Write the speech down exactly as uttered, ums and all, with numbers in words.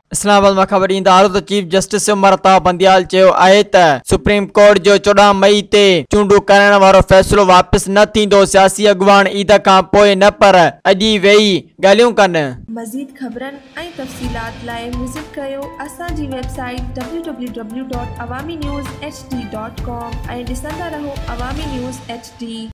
इस्लामाबाद में खबर ईंदा आहियो त चीफ जस्टिस उमर अता बंदियाल चयो आहे त सुप्रीम कोर्ट जो चौदह मई ते चूंडू करण वारो फ़ैसिलो वापसि न थींदो। सियासी अॻुवान ईद खां पोइ न पर अॼु वेही ॻाल्हियूं कनि। मज़ीद ख़बरनि ऐं तफ़सीलात लाइ विज़िट कयो असांजी website W W W dot Awami news H D dot com ऐं ॾिसंदा रहो अवामी न्यूज़ एच डी।